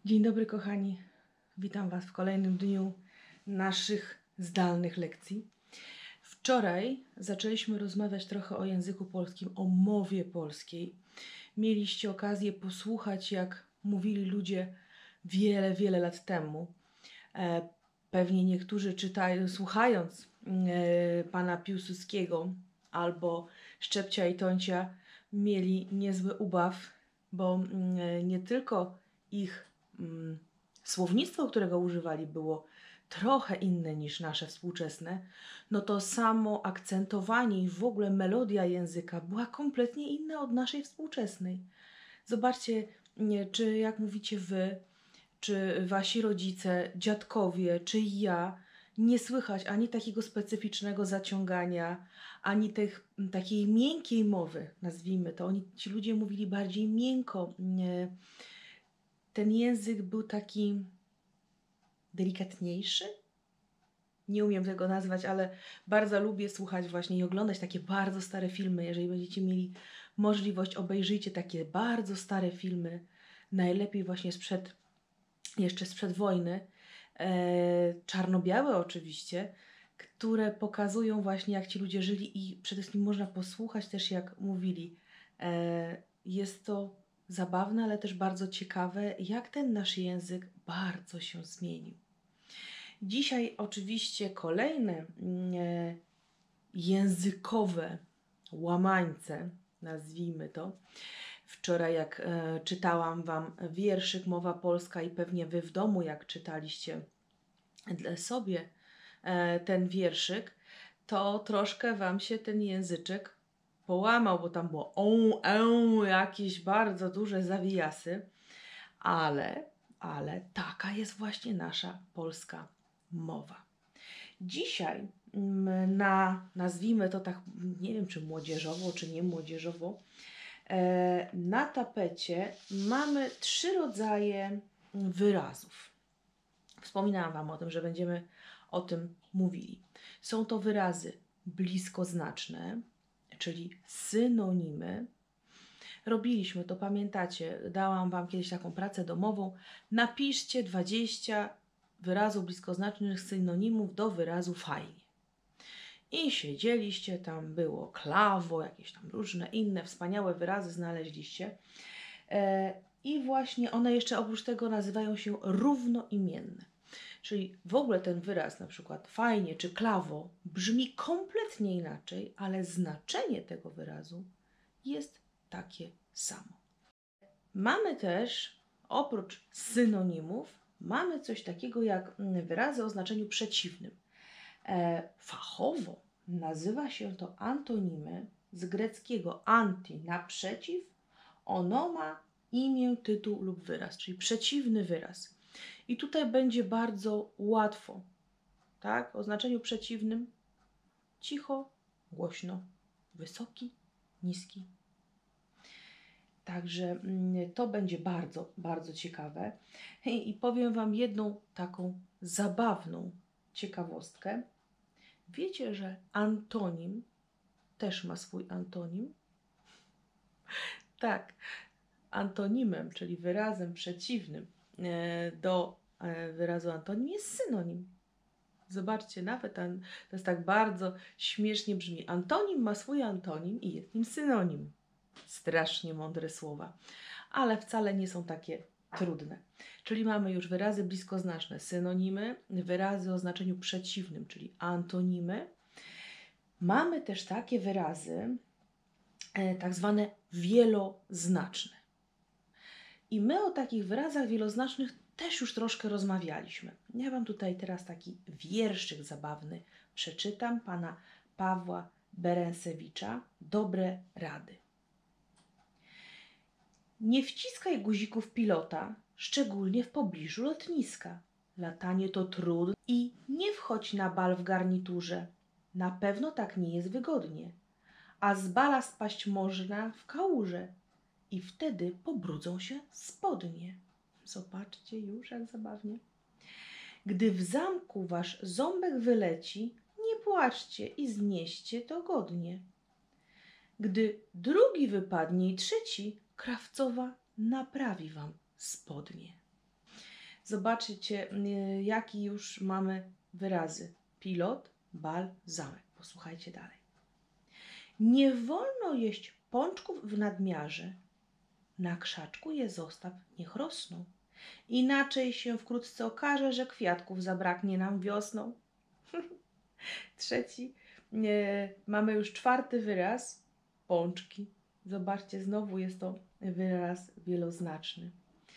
Dzień dobry kochani, witam Was w kolejnym dniu naszych zdalnych lekcji. Wczoraj zaczęliśmy rozmawiać trochę o języku polskim, o mowie polskiej. Mieliście okazję posłuchać, jak mówili ludzie wiele lat temu. Pewnie niektórzy słuchając pana Piłsudskiego albo Szczepcia i Tońcia mieli niezły ubaw, bo nie tylko ich słownictwo, którego używali, było trochę inne niż nasze współczesne, no to samo akcentowanie i w ogóle melodia języka była kompletnie inna od naszej współczesnej. Zobaczcie, czy jak mówicie wy, czy wasi rodzice, dziadkowie, czy ja, nie słychać ani takiego specyficznego zaciągania, ani takiej miękkiej mowy, nazwijmy to. Ci ludzie mówili bardziej miękko. Ten język był taki delikatniejszy. Nie umiem tego nazwać, ale bardzo lubię słuchać właśnie i oglądać takie bardzo stare filmy. Jeżeli będziecie mieli możliwość, obejrzyjcie takie bardzo stare filmy. Najlepiej właśnie jeszcze sprzed wojny. Czarno-białe oczywiście, które pokazują właśnie, jak ci ludzie żyli i przede wszystkim można posłuchać też, jak mówili. Jest to zabawne, ale też bardzo ciekawe, jak ten nasz język bardzo się zmienił. Dzisiaj oczywiście kolejne językowe łamańce, nazwijmy to. Wczoraj jak czytałam Wam wierszyk Mowa Polska i pewnie Wy w domu, jak czytaliście sobie ten wierszyk, to troszkę Wam się ten języczek połamał, bo tam było jakieś bardzo duże zawijasy, ale taka jest właśnie nasza polska mowa. Dzisiaj nazwijmy to tak, nie wiem czy młodzieżowo, czy nie młodzieżowo, na tapecie mamy 3 rodzaje wyrazów. Wspominałam Wam o tym, że będziemy o tym mówili. Są to wyrazy bliskoznaczne, czyli synonimy. Robiliśmy to, pamiętacie, dałam Wam kiedyś taką pracę domową. Napiszcie 20 wyrazów bliskoznacznych synonimów do wyrazu fajnie. I siedzieliście, tam było klawo, jakieś tam różne inne wspaniałe wyrazy znaleźliście. I właśnie one jeszcze oprócz tego nazywają się równoimienne. Czyli w ogóle ten wyraz, na przykład fajnie czy klawo, brzmi kompletnie inaczej, ale znaczenie tego wyrazu jest takie samo. Mamy też, oprócz synonimów, mamy coś takiego jak wyrazy o znaczeniu przeciwnym. Fachowo nazywa się to antonimy z greckiego anti, naprzeciw, onoma, imię, tytuł lub wyraz, czyli przeciwny wyraz. I tutaj będzie bardzo łatwo, tak? O znaczeniu przeciwnym cicho, głośno, wysoki, niski. Także to będzie bardzo ciekawe. I powiem Wam jedną taką zabawną ciekawostkę. Wiecie, że antonim też ma swój antonim? Tak, antonimem, czyli wyrazem przeciwnym do wyrazu antonim jest synonim. Zobaczcie, nawet to jest tak bardzo śmiesznie brzmi. Antonim ma swój antonim i jest nim synonim. Strasznie mądre słowa, ale wcale nie są takie trudne. Czyli mamy już wyrazy bliskoznaczne, synonimy, wyrazy o znaczeniu przeciwnym, czyli antonimy. Mamy też takie wyrazy tak zwane wieloznaczne. I my o takich wyrazach wieloznacznych też już troszkę rozmawialiśmy. Ja Wam tutaj teraz taki wierszyk zabawny przeczytam pana Pawła Berensewicza. Dobre rady. Nie wciskaj guzików pilota, szczególnie w pobliżu lotniska. Latanie to trudne i nie wchodź na bal w garniturze. Na pewno tak nie jest wygodnie. A z bala spaść można w kałuże i wtedy pobrudzą się spodnie. Zobaczcie już, jak zabawnie. Gdy w zamku wasz ząbek wyleci, nie płaczcie i znieście to godnie. Gdy drugi wypadnie i trzeci, krawcowa naprawi wam spodnie. Zobaczycie, jaki już mamy wyrazy. Pilot, bal, zamek. Posłuchajcie dalej. Nie wolno jeść pączków w nadmiarze. Na krzaczku je zostaw, niech rosną. Inaczej się wkrótce okaże, że kwiatków zabraknie nam wiosną. Trzeci. Mamy już czwarty wyraz. Pączki. Zobaczcie, znowu jest to wyraz wieloznaczny.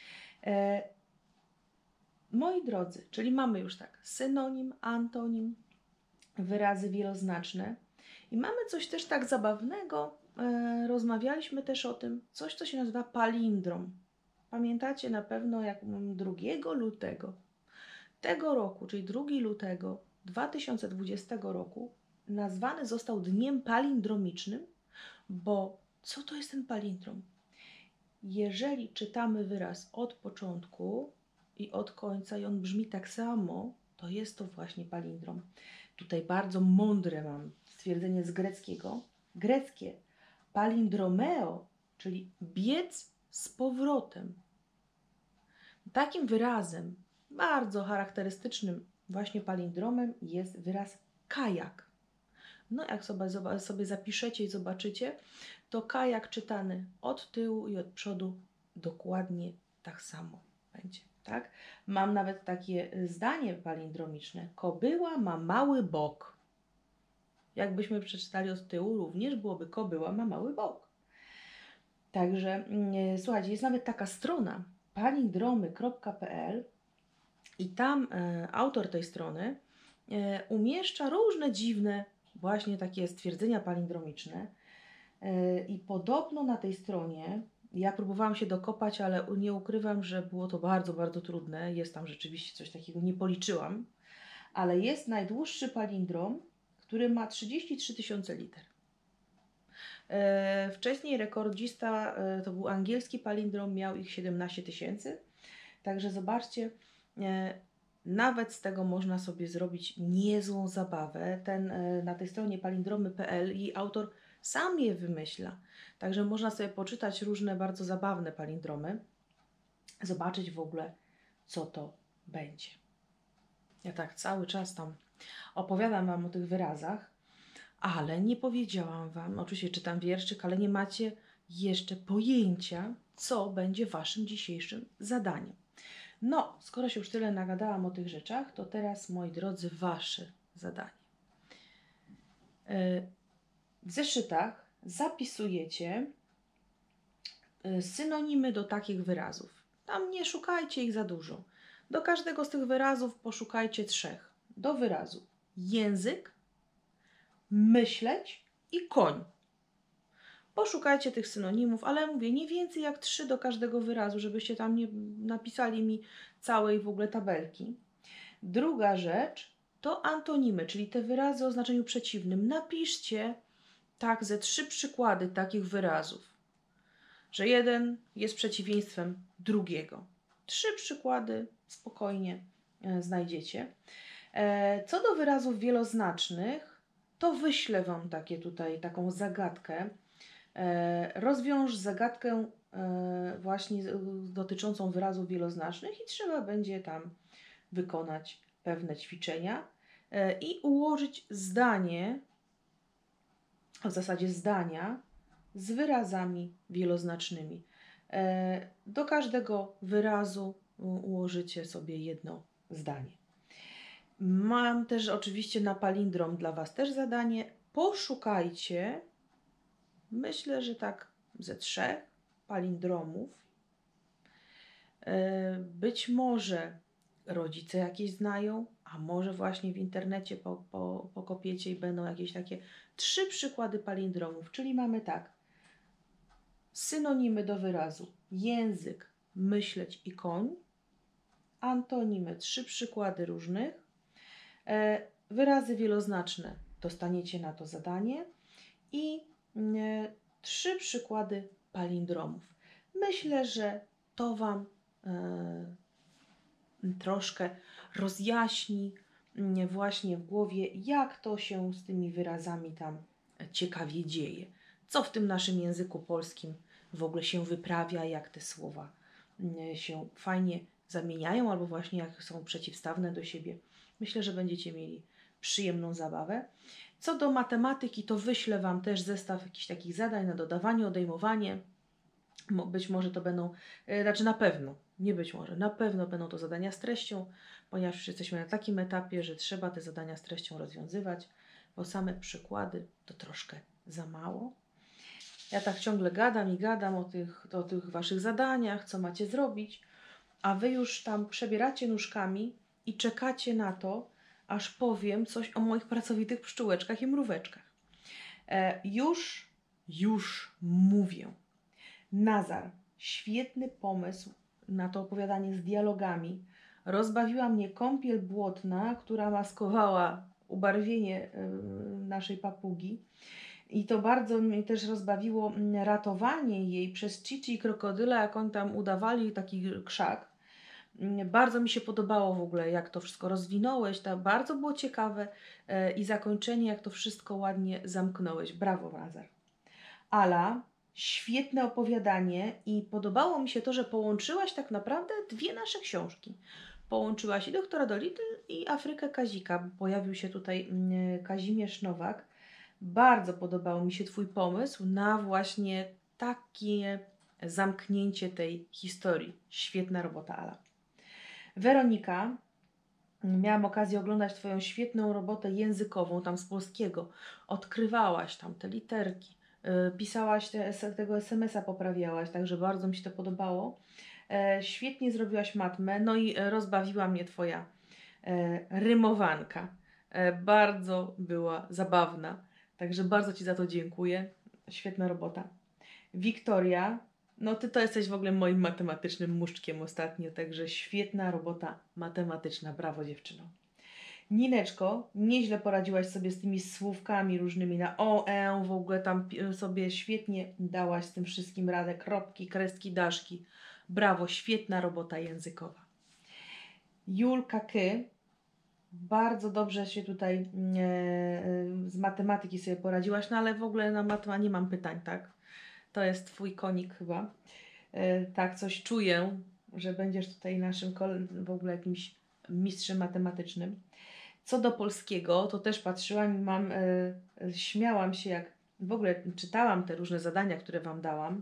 Moi drodzy, czyli mamy już tak synonim, antonim, wyrazy wieloznaczne i mamy coś też tak zabawnego, rozmawialiśmy też o tym, coś co się nazywa palindrom. Pamiętacie na pewno, jak 2 lutego tego roku, czyli 2 lutego 2020 roku, nazwany został Dniem Palindromicznym, bo co to jest ten palindrom? Jeżeli czytamy wyraz od początku i od końca i on brzmi tak samo, to jest to właśnie palindrom. Tutaj bardzo mądre mam stwierdzenie z greckiego. Greckie palindromeo, czyli biec z powrotem. Takim wyrazem, bardzo charakterystycznym właśnie palindromem jest wyraz kajak. No jak sobie zapiszecie i zobaczycie, to kajak czytany od tyłu i od przodu dokładnie tak samo będzie. Tak? Mam nawet takie zdanie palindromiczne. Kobyła ma mały bok. Jakbyśmy przeczytali od tyłu, również byłoby kobyła ma mały bok. Także słuchajcie, jest nawet taka strona palindromy.pl i tam autor tej strony umieszcza różne dziwne właśnie takie stwierdzenia palindromiczne i podobno na tej stronie, ja próbowałam się dokopać, ale nie ukrywam, że było to bardzo, bardzo trudne. Jest tam rzeczywiście coś takiego, nie policzyłam, ale jest najdłuższy palindrom, który ma 33 000 liter. Wcześniej rekordzista to był angielski palindrom, miał ich 17 000. Także zobaczcie, nawet z tego można sobie zrobić niezłą zabawę. Na tej stronie palindromy.pl i autor sam je wymyśla. Także można sobie poczytać różne bardzo zabawne palindromy. Zobaczyć w ogóle, co to będzie. Ja tak cały czas tam opowiadam Wam o tych wyrazach, ale nie powiedziałam Wam, oczywiście czytam wierszyk, ale nie macie jeszcze pojęcia, co będzie Waszym dzisiejszym zadaniem. No, skoro się już tyle nagadałam o tych rzeczach, to teraz, moi drodzy, Wasze zadanie. W zeszytach zapisujecie synonimy do takich wyrazów. Tam nie szukajcie ich za dużo. Do każdego z tych wyrazów poszukajcie 3. Do wyrazu język, myśleć i koń. Poszukajcie tych synonimów, ale mówię, nie więcej jak 3 do każdego wyrazu, żebyście tam nie napisali mi całej w ogóle tabelki. Druga rzecz to antonimy, czyli te wyrazy o znaczeniu przeciwnym. Napiszcie tak ze 3 przykłady takich wyrazów, że jeden jest przeciwieństwem drugiego. 3 przykłady spokojnie znajdziecie. Co do wyrazów wieloznacznych, to wyślę Wam taką zagadkę. Rozwiąż zagadkę właśnie dotyczącą wyrazów wieloznacznych i trzeba będzie tam wykonać pewne ćwiczenia i ułożyć zdanie, w zasadzie zdania z wyrazami wieloznacznymi. Do każdego wyrazu ułożycie sobie jedno zdanie. Mam też oczywiście na palindrom dla Was też zadanie. Poszukajcie, myślę, że tak ze 3 palindromów. Być może rodzice jakieś znają, a może właśnie w internecie pokopiecie i będą jakieś takie 3 przykłady palindromów. Czyli mamy tak, synonimy do wyrazu język, myśleć i koń, antonimy 3 przykłady różnych, wyrazy wieloznaczne dostaniecie na to zadanie i 3 przykłady palindromów. Myślę, że to Wam troszkę rozjaśni właśnie w głowie, jak to się z tymi wyrazami tam ciekawie dzieje. Co w tym naszym języku polskim w ogóle się wyprawia, jak te słowa się fajnie zamieniają, albo właśnie jak są przeciwstawne do siebie. Myślę, że będziecie mieli przyjemną zabawę. Co do matematyki, to wyślę Wam też zestaw jakichś takich zadań na dodawanie, odejmowanie. Być może to będą, znaczy na pewno, nie być może, na pewno będą to zadania z treścią, ponieważ już jesteśmy na takim etapie, że trzeba te zadania z treścią rozwiązywać, bo same przykłady to troszkę za mało. Ja tak ciągle gadam i gadam o tych Waszych zadaniach, co macie zrobić, a Wy już tam przebieracie nóżkami i czekacie na to, aż powiem coś o moich pracowitych pszczółeczkach i mróweczkach. Już mówię. Nazar, świetny pomysł na to opowiadanie z dialogami. Rozbawiła mnie kąpiel błotna, która maskowała ubarwienie naszej papugi. I to bardzo mnie też rozbawiło ratowanie jej przez Chichi i krokodyla, jak oni tam udawali taki krzak. Bardzo mi się podobało w ogóle, jak to wszystko rozwinąłeś. To bardzo było ciekawe i zakończenie, jak to wszystko ładnie zamknąłeś. Brawo, Nazar. Ala, świetne opowiadanie i podobało mi się to, że połączyłaś tak naprawdę dwie nasze książki. Połączyłaś i Doktora Dolittle i Afrykę Kazika. Pojawił się tutaj Kazimierz Nowak. Bardzo podobał mi się Twój pomysł na właśnie takie zamknięcie tej historii. Świetna robota, Ala. Weronika, miałam okazję oglądać Twoją świetną robotę językową tam z polskiego. Odkrywałaś tam te literki, pisałaś tego SMS-a, poprawiałaś, także bardzo mi się to podobało. Świetnie zrobiłaś matmę, no i rozbawiła mnie Twoja rymowanka. Bardzo była zabawna, także bardzo Ci za to dziękuję. Świetna robota. Wiktoria, no Ty to jesteś w ogóle moim matematycznym muszczkiem ostatnio, także świetna robota matematyczna. Brawo, dziewczyno. Nineczko, nieźle poradziłaś sobie z tymi słówkami różnymi na w ogóle tam sobie świetnie dałaś z tym wszystkim radę, kropki, kreski, daszki. Brawo, świetna robota językowa. Julka Ky, bardzo dobrze się tutaj z matematyki sobie poradziłaś, no ale w ogóle na matematykę nie mam pytań, tak? To jest Twój konik chyba. Tak, coś czuję, że będziesz tutaj naszym w ogóle jakimś mistrzem matematycznym. Co do polskiego, to też patrzyłam i śmiałam się, jak w ogóle czytałam te różne zadania, które Wam dałam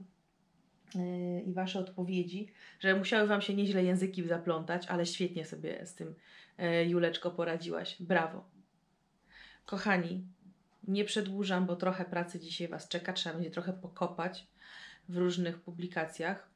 i Wasze odpowiedzi, że musiały Wam się nieźle języki zaplątać, ale świetnie sobie z tym, Juleczko, poradziłaś. Brawo. Kochani, nie przedłużam, bo trochę pracy dzisiaj Was czeka, trzeba będzie trochę pokopać w różnych publikacjach.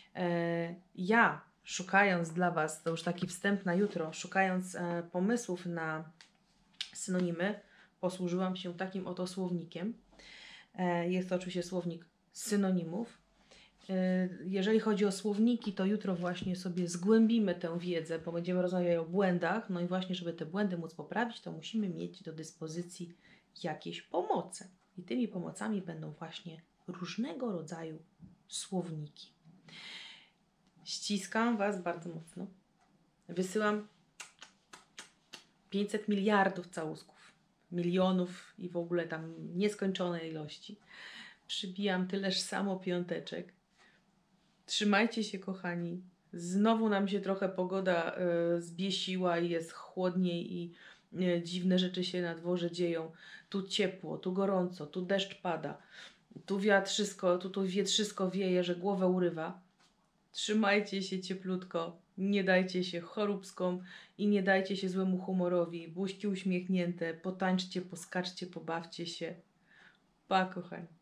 Ja, szukając dla Was, to już taki wstęp na jutro, szukając pomysłów na synonimy, posłużyłam się takim oto słownikiem. Jest to oczywiście słownik synonimów. Jeżeli chodzi o słowniki, to jutro właśnie sobie zgłębimy tę wiedzę, bo będziemy rozmawiać o błędach. No i właśnie, żeby te błędy móc poprawić, to musimy mieć do dyspozycji jakieś pomoce. I tymi pomocami będą właśnie różnego rodzaju słowniki. Ściskam Was bardzo mocno. Wysyłam 500 miliardów całusków, milionów i w ogóle tam nieskończone ilości. Przybijam tyleż samo piąteczek. Trzymajcie się, kochani. Znowu nam się trochę pogoda zbiesiła i jest chłodniej i dziwne rzeczy się na dworze dzieją. Tu ciepło, tu gorąco, tu deszcz pada, tu wiatrzysko, tu wietrzysko wieje, że głowę urywa. Trzymajcie się cieplutko, nie dajcie się choróbskom i nie dajcie się złemu humorowi. Buźki uśmiechnięte, potańczcie, poskaczcie, pobawcie się. Pa, kochani.